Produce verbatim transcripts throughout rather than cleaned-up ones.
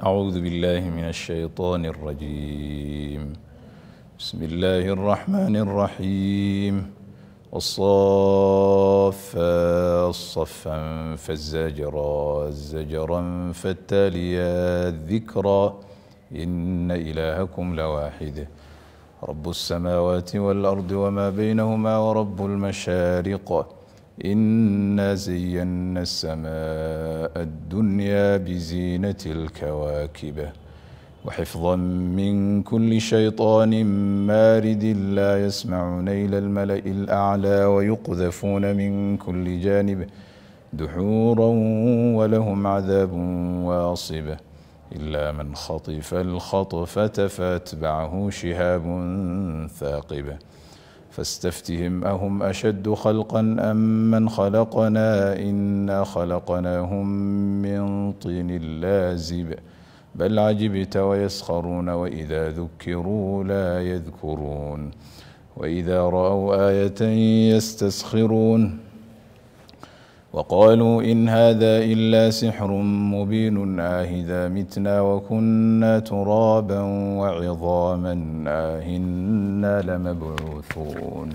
أعوذ بالله من الشيطان الرجيم. بسم الله الرحمن الرحيم. والصافات صفا فالزاجرات زجرا فالتاليات ذكرا إن إلهكم لواحد رب السماوات والأرض وما بينهما ورب المشارق إنا زينا السماء الدنيا بزينة الكواكب وحفظا من كل شيطان مارد لا يسمعون إلى الملأ الأعلى ويقذفون من كل جانب دحورا ولهم عذاب واصب إلا من خطف الخطفة فاتبعه شهاب ثاقب فاستفتهم أهم أشد خلقا أم من خلقنا إنا خلقناهم من طين لازب بل عجبت ويسخرون وإذا ذكروا لا يذكرون وإذا رأوا آية يستسخرون وقالوا إن هذا إلا سحر مبين آهذا متنا وكنا ترابا وعظاما آهنا لمبعوثون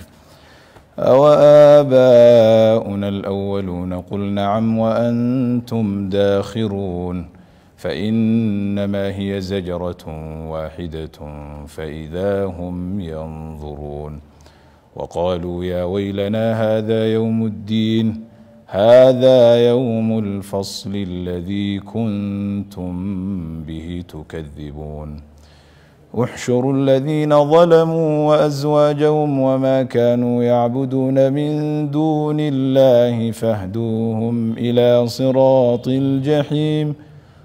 أوآباؤنا الأولون قل نعم وأنتم داخرون فإنما هي زجرة واحدة فإذا هم ينظرون وقالوا يا ويلنا هذا يوم الدين هذا يوم الفصل الذي كنتم به تكذبون احشروا الذين ظلموا وأزواجهم وما كانوا يعبدون من دون الله فاهدوهم إلى صراط الجحيم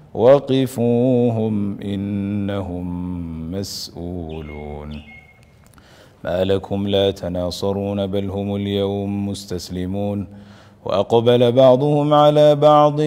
وقفوهم إنهم مسؤولون ما لكم لا تناصرون بل هم اليوم مستسلمون وأقبل بعضهم على بعض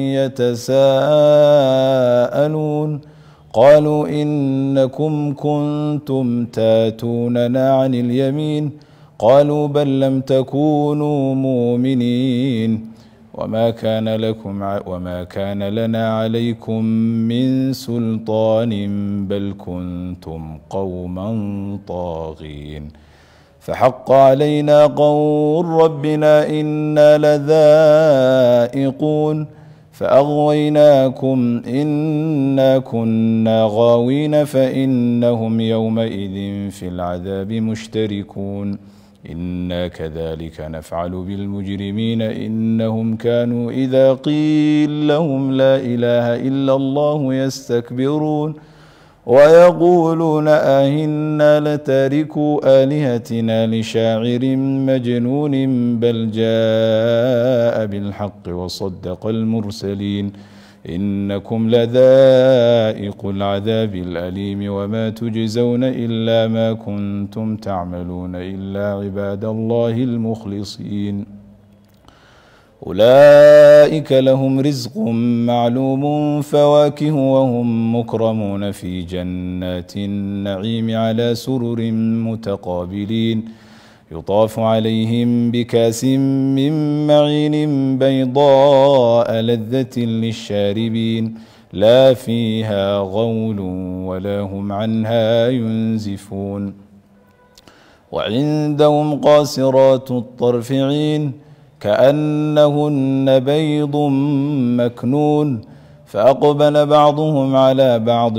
يتساءلون قالوا إنكم كنتم تاتوننا عن اليمين قالوا بل لم تكونوا مؤمنين وما كان لكم وما كان لنا عليكم من سلطان بل كنتم قوما طاغين فحق علينا قول ربنا إنا لذائقون فأغويناكم إنا كنا غاوين فإنهم يومئذ في العذاب مشتركون إنا كذلك نفعل بالمجرمين إنهم كانوا إذا قيل لهم لا إله إلا الله يستكبرون ويقولون أئنا لتاركوا آلهتنا لشاعر مجنون بل جاء بالحق وصدق المرسلين إنكم لذائق العذاب الأليم وما تجزون إلا ما كنتم تعملون إلا عباد الله المخلصين أولئك لهم رزق معلوم فواكه وهم مكرمون في جنات النعيم على سرر متقابلين يطاف عليهم بكاس من معين بيضاء لذة للشاربين لا فيها غول ولا هم عنها ينزفون وعندهم قاصرات الطرف عين كأنهن بيض مكنون فأقبل بعضهم على بعض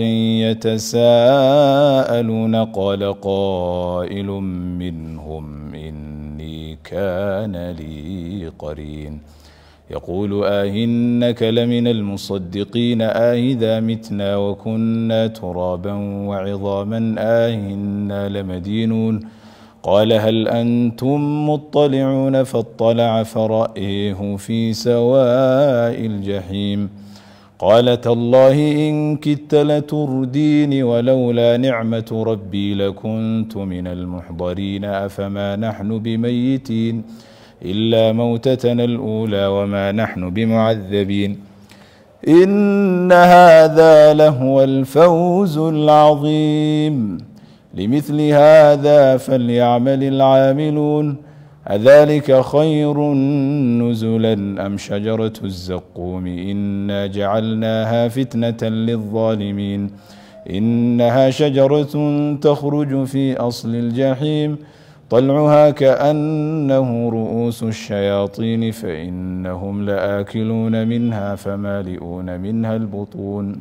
يتساءلون قال قائل منهم إني كان لي قرين يقول آهنك لمن المصدقين آهذا متنا وكنا ترابا وعظاما آهنا لمدينون قال هل أنتم مطلعون فاطلع فرأيه في سواء الجحيم قال تالله إن كدت لتردين ولولا نعمة ربي لكنت من المحضرين أفما نحن بميتين إلا موتتنا الأولى وما نحن بمعذبين إن هذا لهو الفوز العظيم لمثل هذا فليعمل العاملون أذلك خير نزلا أم شجرة الزقوم إنا جعلناها فتنة للظالمين إنها شجرة تخرج في أصل الجحيم طلعها كأنه رؤوس الشياطين فإنهم لآكلون منها فمالئون منها البطون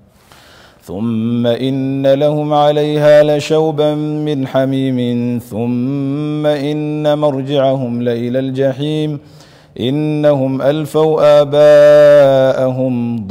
ثم إن لهم عليها لشوبا من حميم ثم إن مرجعهم لإلى الجحيم إنهم ألفوا آباءهم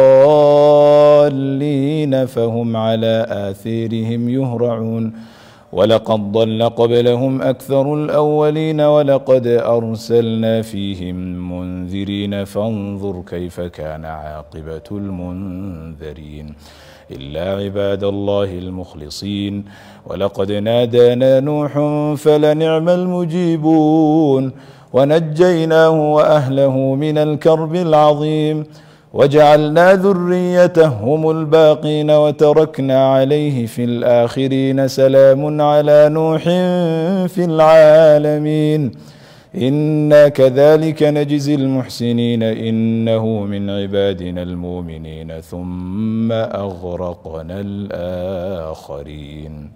ضالين فهم على آثارهم يهرعون ولقد ضل قبلهم أكثر الأولين ولقد أرسلنا فيهم منذرين فانظر كيف كان عاقبة المنذرين إلا عباد الله المخلصين ولقد نادانا نوح فلنعم المجيبون ونجيناه وأهله من الكرب العظيم وجعلنا ذريته هم الباقين وتركنا عليه في الآخرين سلام على نوح في العالمين إنا كذلك نجزي المحسنين إنه من عبادنا المؤمنين ثم أغرقنا الآخرين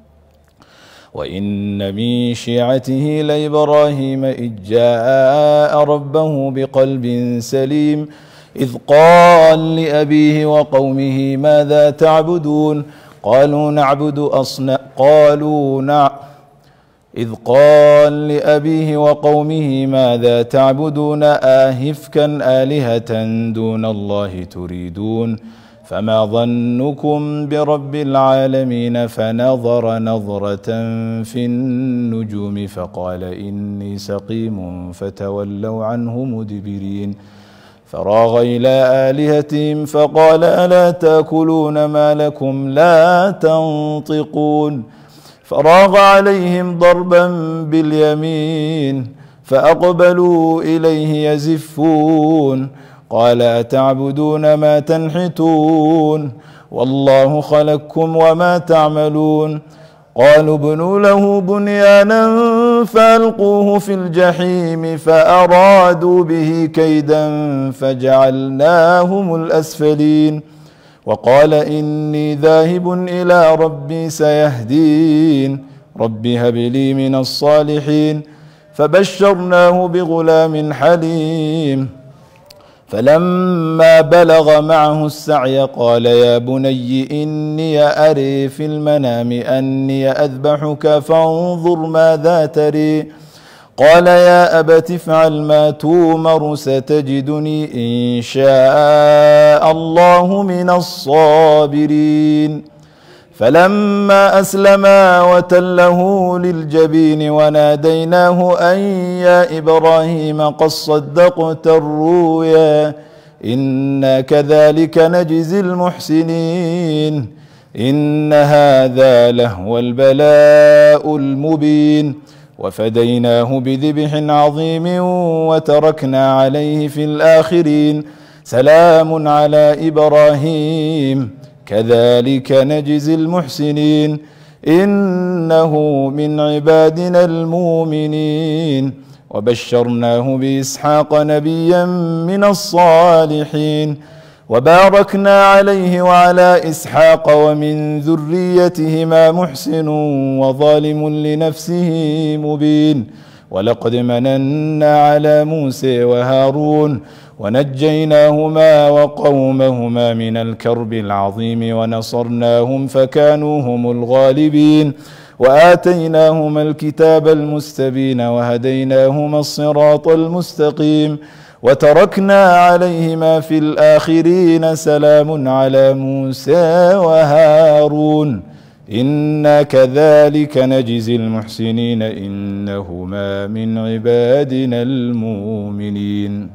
وإن من شيعته لإبراهيم إذ جاء ربه بقلب سليم إذ قال لأبيه وقومه ماذا تعبدون قالوا نعبد أصنام قالوا نع إذ قال لأبيه وقومه ماذا تعبدون آهفكا آلهة دون الله تريدون فما ظنكم برب العالمين فنظر نظرة في النجوم فقال إني سقيم فتولوا عنه مدبرين فراغ إلى آلهتهم فقال ألا تأكلون ما لكم لا تنطقون فراغ عليهم ضربا باليمين فأقبلوا إليه يزفون قال أتعبدون ما تنحتون والله خلقكم وما تعملون قالوا ابنوا له بنيانا فألقوه في الجحيم فأرادوا به كيدا فجعلناهم الأسفلين وقال إني ذاهب إلى ربي سيهدين رب هب لي من الصالحين فبشرناه بغلام حليم فلما بلغ معه السعي قال يا بني إني أري في المنام أني أذبحك فانظر ماذا تري قال يا أبت افعل ما تومر ستجدني إن شاء الله من الصابرين فلما أسلما وتله للجبين وناديناه أن يا إبراهيم قد صدقت الرؤيا إنا كذلك نجزي المحسنين إن هذا لهو البلاء المبين وفديناه بذبح عظيم وتركنا عليه في الآخرين سلام على إبراهيم كذلك نجزي المحسنين إنه من عبادنا المؤمنين وبشرناه بإسحاق نبيا من الصالحين وباركنا عليه وعلى إسحاق ومن ذريتهما محسن وظالم لنفسه مبين ولقد مننا على موسى وهارون ونجيناهما وقومهما من الكرب العظيم ونصرناهم فكانوا هم الغالبين وآتيناهما الكتاب المستبين وهديناهما الصراط المستقيم وتركنا عليهما في الآخرين سلام على موسى وهارون إنا كذلك نجزي المحسنين إنهما من عبادنا المؤمنين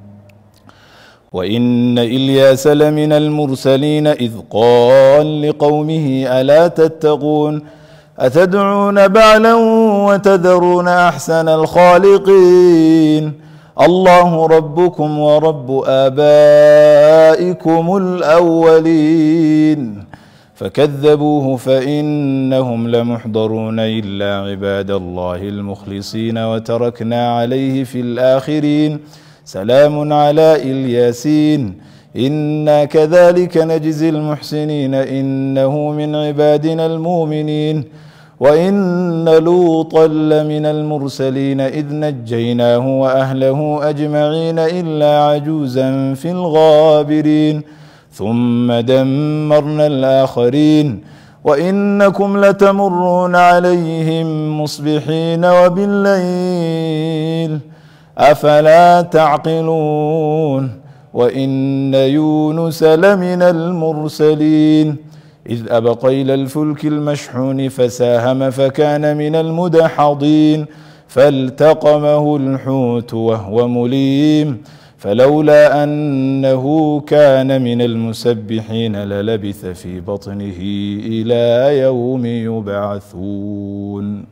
وإن إلياس لمن المرسلين إذ قال لقومه ألا تتقون أتدعون بعلا وتذرون أحسن الخالقين الله ربكم ورب آبائكم الأولين فكذبوه فإنهم لمحضرون إلا عباد الله المخلصين وتركنا عليه في الآخرين سلام على الياسين إنا كذلك نجزي المحسنين إنه من عبادنا المؤمنين وإن لوطا لمن المرسلين إذ نجيناه وأهله أجمعين إلا عجوزا في الغابرين ثم دمرنا الآخرين وإنكم لتمرون عليهم مصبحين وبالليل أفلا تعقلون وإن يونس لمن المرسلين إذ أبق إلى الفلك المشحون فساهم فكان من المدحضين فالتقمه الحوت وهو مليم فلولا أنه كان من المسبحين للبث في بطنه إلى يوم يبعثون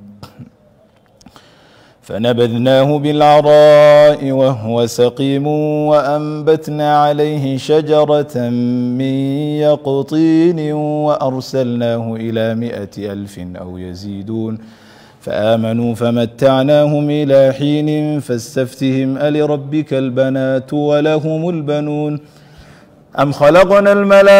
فنبذناه بالعراء وهو سقيم وأنبتنا عليه شجرة من يقطين وأرسلناه إلى مائة ألف أو يزيدون فآمنوا فمتعناهم إلى حين فاستفتهم ألربك البنات ولهم البنون أم خلقنا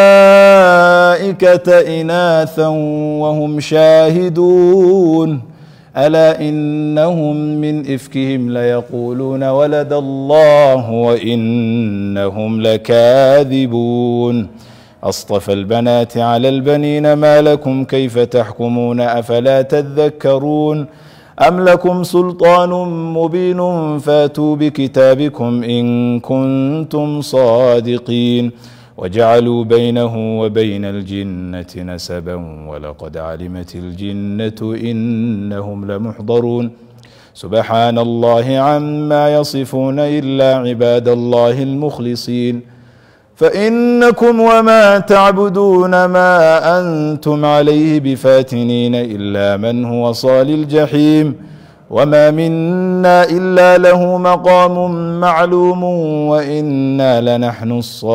الملائكة إناثا وهم شاهدون ألا إنهم من إفكهم ليقولون ولد الله وإنهم لكاذبون أصطفى البنات على البنين ما لكم كيف تحكمون أفلا تذكرون أم لكم سلطان مبين فاتوا بكتابكم إن كنتم صادقين وجعلوا بينه وبين الجنة نسبا ولقد علمت الجنة إنهم لمحضرون سبحان الله عما يصفون إلا عباد الله المخلصين فإنكم وما تعبدون ما أنتم عليه بفاتنين إلا من هو صال الجحيم وما منا إلا له مقام معلوم وإنا لنحن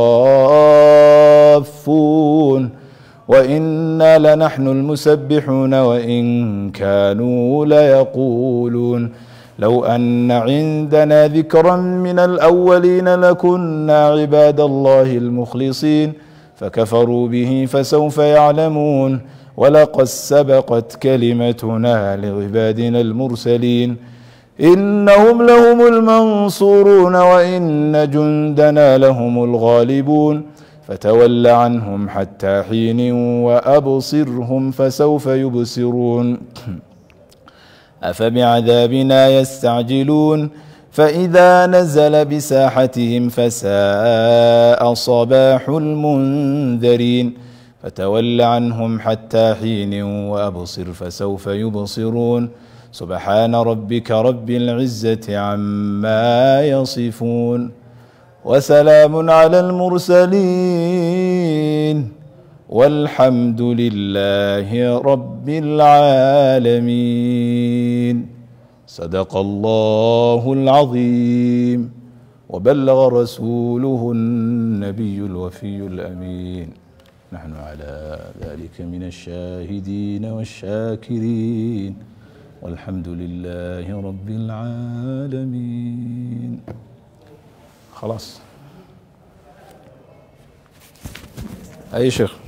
الصافون وإنا لنحن المسبحون وإن كانوا ليقولون لو أن عندنا ذكرا من الأولين لكنا عباد الله المخلصين فكفروا به فسوف يعلمون ولقد سبقت كلمتنا لعبادنا المرسلين إنهم لهم المنصورون وإن جندنا لهم الغالبون فتول عنهم حتى حين وأبصرهم فسوف يبصرون أفبعذابنا يستعجلون فإذا نزل بساحتهم فساء صباح المنذرين فتول عنهم حتى حين وأبصر فسوف يبصرون سبحان ربك رب العزة عما يصفون وسلام على المرسلين والحمد لله رب العالمين صدق الله العظيم وبلغ رسوله النبي الوفي الأمين نحن على ذلك من الشاهدين والشاكرين والحمد لله رب العالمين. خلاص أي شيخ.